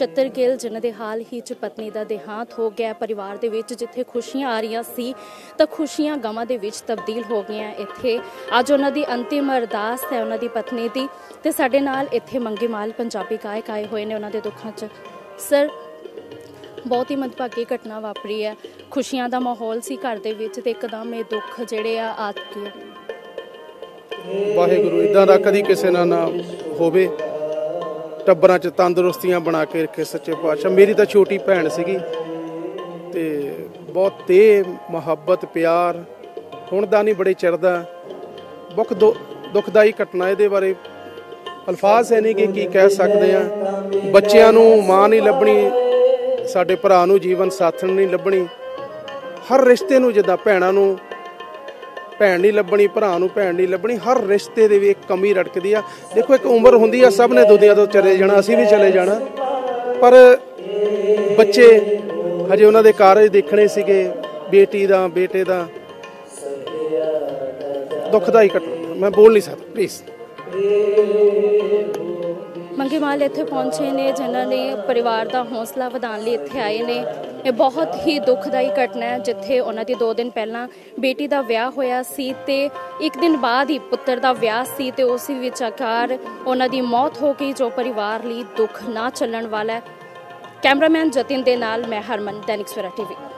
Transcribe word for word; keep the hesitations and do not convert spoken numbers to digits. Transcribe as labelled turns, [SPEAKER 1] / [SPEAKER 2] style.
[SPEAKER 1] ਚੱਤਰ ਗਿੱਲ ਜਿਨ੍ਹਾਂ ਦੇ ਹਾਲ ਹੀ 'ਚ ਪਤਨੀ ਦਾ ਦੇਹਾਂਤ ਹੋ ਗਿਆ। परिवार ਦੇ ਵਿੱਚ ਜਿੱਥੇ ਖੁਸ਼ੀਆਂ ਆ ਰਹੀਆਂ ਸੀ ਤਾਂ ਖੁਸ਼ੀਆਂ ਗਮਾਂ ਦੇ ਵਿੱਚ ਤਬਦੀਲ ਹੋ ਗਈਆਂ। ਇੱਥੇ ਅੱਜ ਉਹਨਾਂ ਦੀ ਅੰਤਿਮ ਅਰਦਾਸ ਹੈ ਉਹਨਾਂ ਦੀ ਪਤਨੀ ਦੀ, ਤੇ ਸਾਡੇ ਨਾਲ ਇੱਥੇ ਮੰਗੇ ਮਾਲ ਪੰਜਾਬੀ ਗਾਇਕ ਆਏ ਹੋਏ ਨੇ ਉਹਨਾਂ ਦੇ ਦੁੱਖਾਂ 'ਚ। ਸਰ, बहुत ही मंदभागी घटना वापरी है, खुशियां दा माहौल सी घर दे विच ते एकदम ये दुख जिहड़े आ आ गए।
[SPEAKER 2] वाहिगुरू इदां दा कदी किसे नाल ना होवे, टब्बरां च तंदुरुस्तियां बना के रखे सच्चे पातशाह। मेरी तां छोटी भैन सीगी ते बहुत तेज मुहब्बत प्यार हुण दा नहीं बड़े चिर दा। बहुत दु दुखदाई घटना, इहदे बारे अल्फाज है नहीं कि की कह सकदे आ। बच्चियां नूं मां नहीं लभणी, ਸਾਡੇ ਭਰਾ ਨੂੰ ਜੀਵਨ ਸਾਥਣ ਨਹੀਂ ਲੱਭਣੀ, ਹਰ ਰਿਸ਼ਤੇ ਨੂੰ ਜਿੱਦਾਂ ਭੈਣਾਂ ਨੂੰ ਭੈਣ ਨਹੀਂ ਲੱਭਣੀ, ਭਰਾ ਨੂੰ ਭੈਣ ਨਹੀਂ ਲੱਭਣੀ, ਹਰ ਰਿਸ਼ਤੇ ਦੇ ਵੀ ਇੱਕ ਕਮੀ ਰੜਕਦੀ ਆ। ਦੇਖੋ ਇੱਕ ਉਮਰ ਹੁੰਦੀ ਆ, ਸਭ ਨੇ ਦੁਨੀਆ ਤੋਂ ਚਲੇ ਜਾਣਾ, ਅਸੀਂ ਵੀ ਚਲੇ ਜਾਣਾ, ਪਰ ਬੱਚੇ ਹਜੇ ਉਹਨਾਂ ਦੇ ਕਾਰਜ ਦੇਖਣੇ ਸੀਗੇ, ਬੇਟੀ ਦਾ ਬੇਟੇ ਦਾ। ਦੁਖਦਾਈ ਘਟਨਾ, ਮੈਂ ਬੋਲ ਨਹੀਂ ਸਕਦਾ ਪਲੀਜ਼।
[SPEAKER 1] ਮੰਗੇ ਮਾਲ ਇੱਥੇ ਪਹੁੰਚੇ ਨੇ ਜਿਨ੍ਹਾਂ ਨੇ ਪਰਿਵਾਰ ਦਾ ਹੌਸਲਾ ਵਧਾਉਣ ਲਈ ਇੱਥੇ ਆਏ ਨੇ। ਇਹ ਬਹੁਤ ਹੀ ਦੁਖਦਾਈ ਘਟਨਾ ਹੈ ਜਿੱਥੇ ਉਹਨਾਂ ਦੀ ਦੋ ਦਿਨ ਪਹਿਲਾਂ ਬੇਟੀ ਦਾ ਵਿਆਹ ਹੋਇਆ ਸੀ ਤੇ ਇੱਕ ਦਿਨ ਬਾਅਦ ਹੀ ਪੁੱਤਰ ਦਾ ਵਿਆਹ ਸੀ ਤੇ ਉਸ ਵਿੱਚ ਆਖਰ ਉਹਨਾਂ ਦੀ ਮੌਤ ਹੋ ਗਈ, ਜੋ ਪਰਿਵਾਰ ਲਈ ਦੁੱਖ ਨਾ ਚੱਲਣ ਵਾਲਾ ਹੈ। ਕੈਮਰਾਮੈਨ ਜਤਿਨ ਦੇ ਨਾਲ ਮੈਂ ਹਰਮਨ, दैनिक सवेरा टीवी।